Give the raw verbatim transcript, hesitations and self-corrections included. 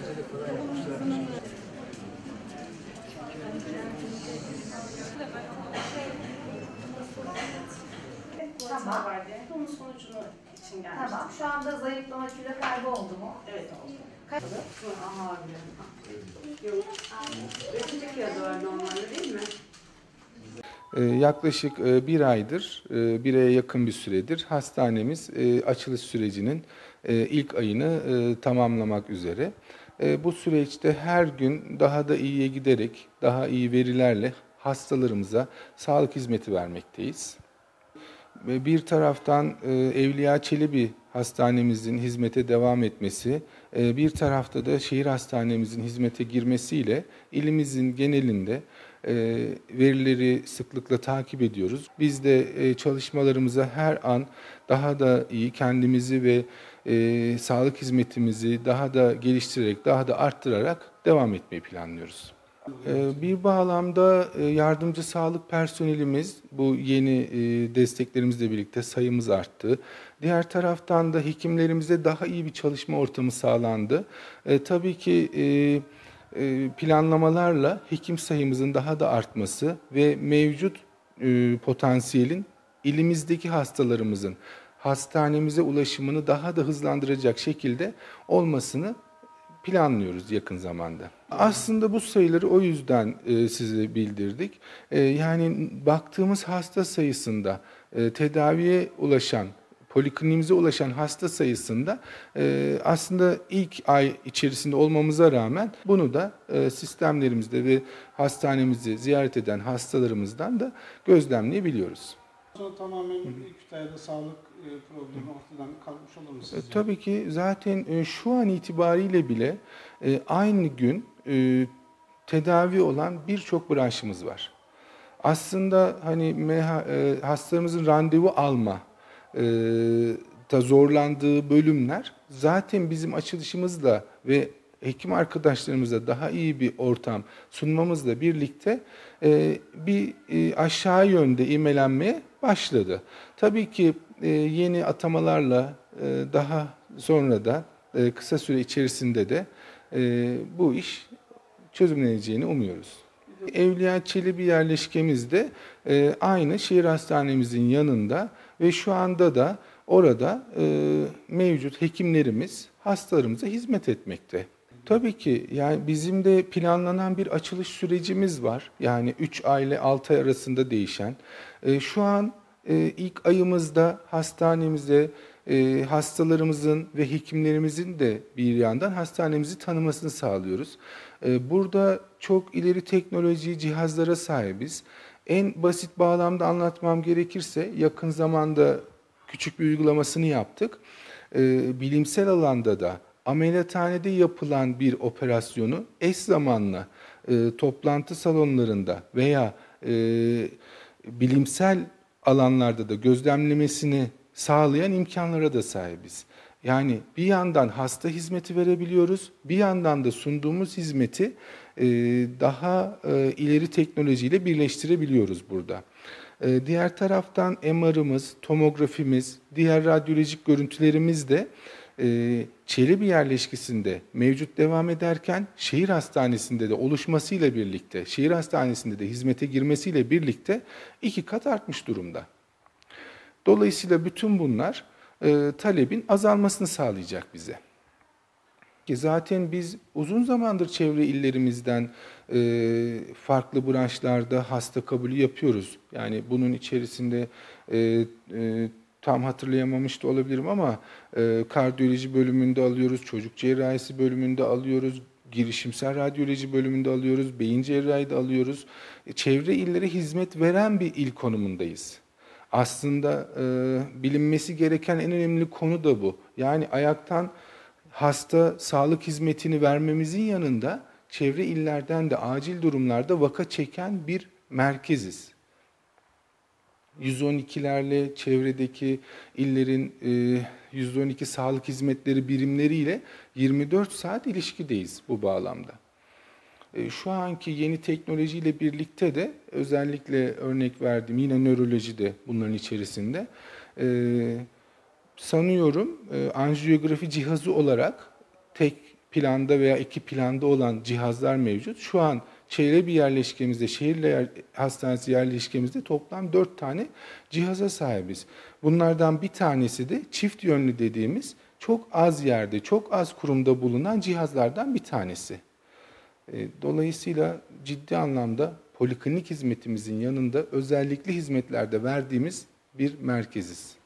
Tamam. Bunun sonucunu için gelmiştim. Tamam. Şu anda zayıflama, kilo kaybı oldu mu? Evet oldu. Kaç? Aha abi. Yok. Ötecek yazılar normalde değil mi? Yaklaşık bir aydır, bir aya yakın bir süredir hastanemiz açılış sürecinin ilk ayını tamamlamak üzere. Bu süreçte her gün daha da iyiye giderek, daha iyi verilerle hastalarımıza sağlık hizmeti vermekteyiz. Bir taraftan Evliya Çelebi Hastanemizin hizmete devam etmesi, bir tarafta da şehir hastanemizin hizmete girmesiyle ilimizin genelinde verileri sıklıkla takip ediyoruz. Biz de çalışmalarımıza her an daha da iyi kendimizi ve e, sağlık hizmetimizi daha da geliştirerek, daha da arttırarak devam etmeyi planlıyoruz. Bir bağlamda yardımcı sağlık personelimiz, bu yeni desteklerimizle birlikte sayımız arttı. Diğer taraftan da hekimlerimize daha iyi bir çalışma ortamı sağlandı. E, tabii ki e, planlamalarla hekim sayımızın daha da artması ve mevcut e, potansiyelin ilimizdeki hastalarımızın hastanemize ulaşımını daha da hızlandıracak şekilde olmasını planlıyoruz yakın zamanda. Aslında bu sayıları o yüzden e, size bildirdik. E, yani baktığımız hasta sayısında e, tedaviye ulaşan, polikliniğimize ulaşan hasta sayısında e, aslında ilk ay içerisinde olmamıza rağmen bunu da e, sistemlerimizde ve hastanemizi ziyaret eden hastalarımızdan da gözlemleyebiliyoruz. Sonra tamamen ilk ayda sağlık problemi ortadan kalkmış olur mu sizce? Tabii ki zaten şu an itibariyle bile aynı gün tedavi olan birçok branşımız var. Aslında hani hastalarımızın randevu alma da zorlandığı bölümler zaten bizim açılışımızla ve hekim arkadaşlarımıza daha iyi bir ortam sunmamızla birlikte bir aşağı yönde ivmelenmeye başladı. Tabii ki yeni atamalarla daha sonra da kısa süre içerisinde de bu iş çözümleneceğini umuyoruz. Evliya Çelebi yerleşkemizde aynı şehir hastanemizin yanında ve şu anda da orada mevcut hekimlerimiz hastalarımıza hizmet etmekte. Tabii ki yani bizim de planlanan bir açılış sürecimiz var. Yani üç ay ile altı ay arasında değişen. Şu an ilk ayımızda hastanemize hastalarımızın ve hekimlerimizin de bir yandan hastanemizi tanımasını sağlıyoruz. Burada çok ileri teknoloji cihazlara sahibiz. En basit bağlamda anlatmam gerekirse yakın zamanda küçük bir uygulamasını yaptık. Bilimsel alanda da ameliyathanede yapılan bir operasyonu eş zamanlı toplantı salonlarında veya bilimsel alanlarda da gözlemlemesini sağlayan imkanlara da sahibiz. Yani bir yandan hasta hizmeti verebiliyoruz, bir yandan da sunduğumuz hizmeti daha ileri teknolojiyle birleştirebiliyoruz burada. Diğer taraftan M R'ımız, tomografimiz, diğer radyolojik görüntülerimiz de Çelebi yerleşkesinde mevcut devam ederken şehir hastanesinde de oluşmasıyla birlikte, şehir hastanesinde de hizmete girmesiyle birlikte iki kat artmış durumda. Dolayısıyla bütün bunlar e, talebin azalmasını sağlayacak bize. Ki zaten biz uzun zamandır çevre illerimizden e, farklı branşlarda hasta kabulü yapıyoruz. Yani bunun içerisinde e, e, tam hatırlayamamış da olabilirim ama e, kardiyoloji bölümünde alıyoruz, çocuk cerrahisi bölümünde alıyoruz, girişimsel radyoloji bölümünde alıyoruz, beyin cerrahide alıyoruz. E, çevre illere hizmet veren bir il konumundayız. Aslında e, bilinmesi gereken en önemli konu da bu. Yani ayaktan hasta sağlık hizmetini vermemizin yanında çevre illerden de acil durumlarda vaka çeken bir merkeziz. yüz on ikilerle çevredeki illerin yüz on iki sağlık hizmetleri birimleriyle yirmi dört saat ilişkideyiz bu bağlamda. Şu anki yeni teknolojiyle birlikte de özellikle örnek verdiğim yine nöroloji de bunların içerisinde sanıyorum anjiyografi cihazı olarak tek planda veya iki planda olan cihazlar mevcut. Şu an Çevre bir yerleşkemizde, şehir yer, hastanesi yerleşkemizde toplam dört tane cihaza sahibiz. Bunlardan bir tanesi de çift yönlü dediğimiz çok az yerde, çok az kurumda bulunan cihazlardan bir tanesi. Dolayısıyla ciddi anlamda poliklinik hizmetimizin yanında özellikle hizmetlerde verdiğimiz bir merkeziz.